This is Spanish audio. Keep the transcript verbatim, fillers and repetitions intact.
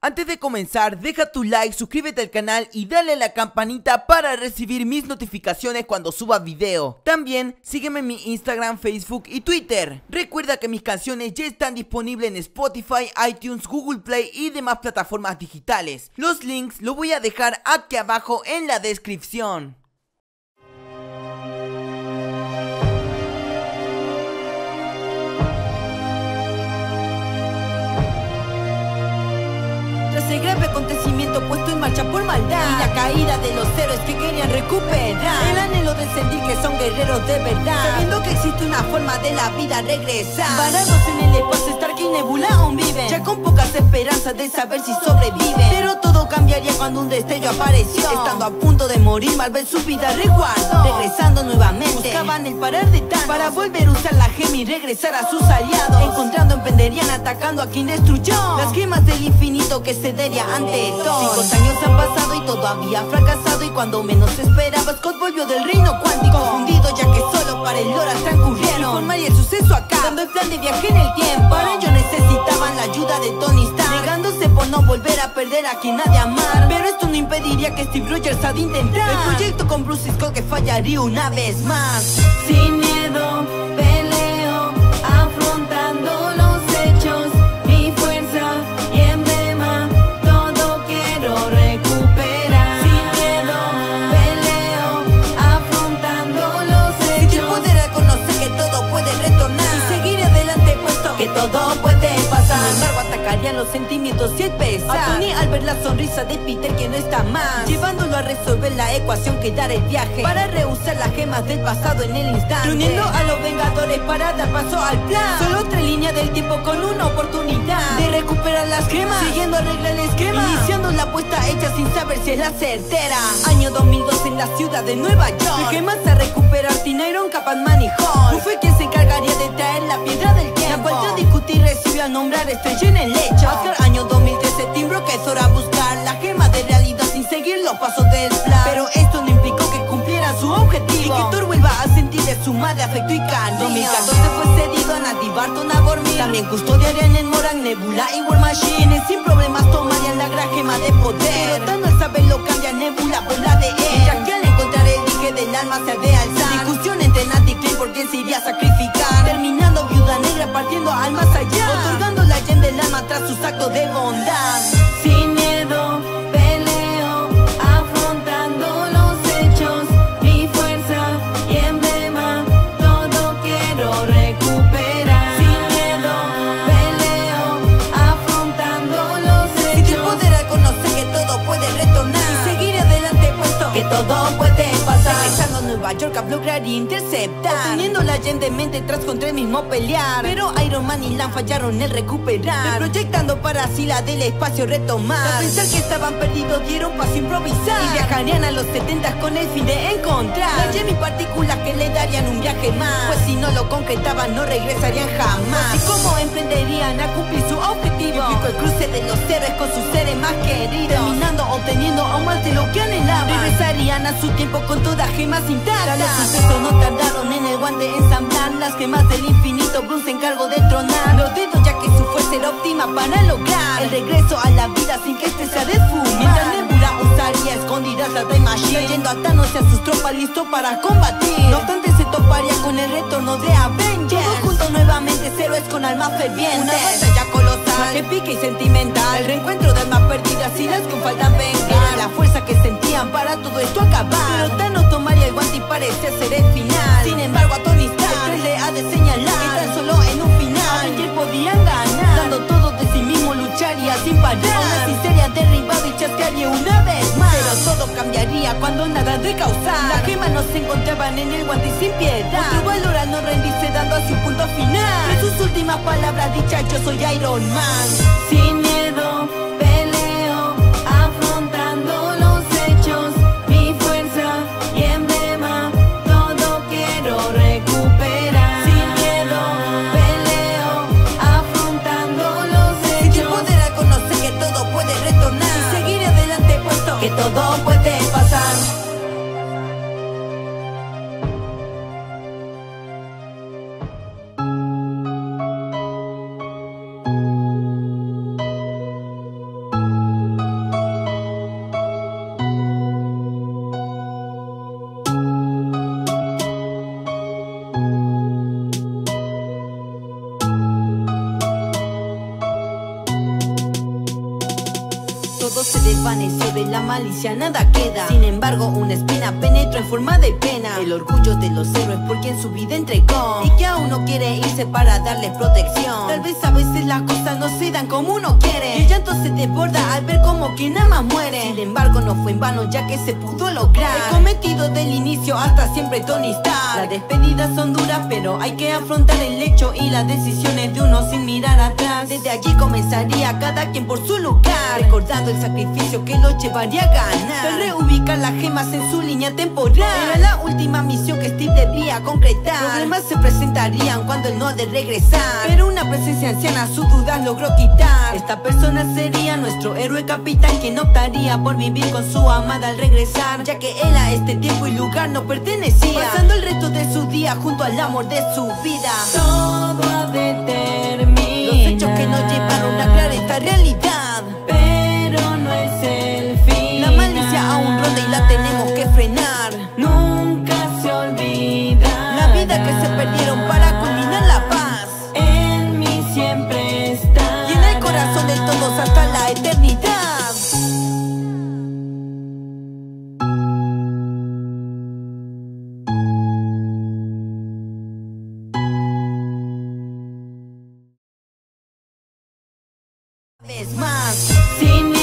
Antes de comenzar, deja tu like, suscríbete al canal y dale a la campanita para recibir mis notificaciones cuando suba video. También sígueme en mi Instagram, Facebook y Twitter. Recuerda que mis canciones ya están disponibles en Spotify, iTunes, Google Play y demás plataformas digitales. Los links los voy a dejar aquí abajo en la descripción. El grave acontecimiento puesto en marcha por maldad y la caída de los héroes que querían recuperar el anhelo de sentir que son guerreros de verdad, sabiendo que existe una forma de la vida regresar. Varados en el espacio, Stark y Nebula aún viven, ya con pocas esperanzas de saber si sobreviven. Pero todo cambiaría cuando un destello apareció. Estando a punto de morir, Marvel su vida resguardó. Regresando nuevamente, buscaban el parar de Thanos para volver a usar la gema y regresar a sus aliados. Encontrando emprenderían atacando a quien destruyó las gemas del infinito que se ante todo. Cinco años han pasado y todo había fracasado, y cuando menos esperaba, Scott volvió del reino cuántico, confundido ya que solo para el horas transcurrieron. Informaría el suceso acá, dando el plan de viaje en el tiempo. Para ello necesitaban la ayuda de Tony Stark, negándose por no volver a perder a quien ha de amar. Pero esto no impediría que Steve Rogers ha de intentar el proyecto con Bruce Scott, que fallaría una vez más. Sin miedo peleo, afrontando los hechos, mi fuerza y emblema. Todo puede pasar, sin embargo atacarían los sentimientos y el pesar a Tony al ver la sonrisa de Peter que no está más, llevándolo a resolver la ecuación que dará el viaje para rehusar las gemas del pasado en el instante, reuniendo a los Vengadores para dar paso al plan. Solo otra línea del tiempo con una oportunidad de recuperar las gemas, siguiendo arreglar el esquema, iniciando la apuesta hecha sin saber si es la certera. Año dos mil dos en la ciudad de Nueva York, de gemas a recuperar Teen Iron, Cap, Ant-Man y Hulk. Fue quien se encargaría de traer la piedra del tiempo, la cual tras discutir recibió a nombrar estrella en el lecho. Asgard, año dos mil trece, Team Rocket es hora a buscar la gema de realidad sin seguir los pasos del plan. Pero esto no implicó que cumpliera su objetivo y que Thor vuelva a sentir de su madre afecto y cariño. dos mil catorce fue cedido a Natalie Barton a dormir, también custodiarían en Morag, Nebula y War Machine, quienes sin problemas tomarían la gran gema de poder. Pero Thanos al saberlo cambia Nebula por la de él, ya que al encontrar el dije del alma se ha de alzar. Discusión entre Nat y Clint por quién se iría a sacrificar, terminando Viuda Negra partiendo al más allá, otorgando la gem del alma tras sus actos de bondad. Sin miedo peleo, afrontando los hechos, mi fuerza y emblema, todo quiero recuperar. Sin miedo peleo, afrontando los hechos, sin poder reconocer que todo puede retornar y seguir adelante puesto que todo puede pasar. Regresando a Nueva York a lograr interceptar, teniendo la gem de mente tras contra el mismo pelear. Pero Iron Man y Lan fallaron el recuperar, proyectando para así la del espacio retomar. Al pensar que estaban perdidos dieron paso a improvisar y viajarían a los setenta con el fin de encontrar la gem y partículas que le darían un viaje más, pues si no lo concretaban no regresarían jamás. Así como emprenderían a cumplir su objetivo, implicó el cruce de los héroes con sus seres más queridos, terminando obteniendo aún más de lo que anhelaban. Regresarían a su tiempo con todas gemas intactas. Los sucesos no tardaron en el guante ensamblar las gemas del infinito. Bruce se encargó de tronar los dedos, ya que su fuerza era óptima para lograr el regreso a la vida sin que este sea de fumar. Mientras Nebula usaría escondidas la Time Machine, yendo a Thanos y a sus tropas listos para combatir. No obstante se toparía con el retorno de Avengers, todos juntos nuevamente, héroes con alma ferviente. Una batalla colosal, épica y sentimental, el reencuentro de almas perdidas y las que faltan vengar, la fuerza que sentían para todo esto acabar. Pero Thanos tomaría el guante y parece ser el final. Sin embargo a Tony Stark el le ha de señalar que tan solo en un final Avengers podían ganar, dando todo de sí mismo lucharía sin parar. Aún así sería derribado y chasquearía una vez más. Pero todo cambiaría cuando nada de causar las gemas no se encontraban en el guante y sin piedad. Otro valor al no rendirse dando así un punto final. En sus últimas palabras dichas yo soy Iron Man. Sin miedo peleo, afrontando los hechos, mi fuerza y emblema, todo quiero recuperar. Sin miedo peleo, afrontando los hechos, sin poder reconocer que todo puede retornar y seguir adelante puesto que todo puede pasar. todo se desvaneció, de la malicia nada queda. Sin embargo, una espina penetró en forma de pena. El orgullo de los héroes por quien su vida entregó, y que aún no quiere irse para darles protección. Tal vez a veces las cosas no se dan como uno quiere, y el llanto se desborda al ver como quien ama muere. Sin embargo, no fue en vano, ya que se pudo lograr el cometido del inicio hasta siempre Tony Stark. Las despedidas son duras, pero hay que afrontar el hecho y las decisiones de uno sin mirar atrás. Desde allí comenzaría cada quien por su lugar, recordando el sacrificio que lo llevaría a ganar. Al reubicar las gemas en su línea temporal, era la última misión que Steve debía concretar. Problemas se presentarían cuando él no ha de regresar, pero una presencia anciana sus dudas logró quitar. Esta persona sería nuestro héroe capitán, quien optaría por vivir con su amada al regresar, ya que él a este tiempo y lugar no pertenecía, pasando el resto de su día junto al amor de su vida. Todo ha de terminar, los hechos que nos llevaron a aclarar esta realidad, pero no es el fin. La malicia aún ronda y la tenemos que frenar. Nunca se olvida la vida que se perdieron para culminar la paz. En mí siempre está, y en el corazón de todos hasta la eternidad. una vez más, sin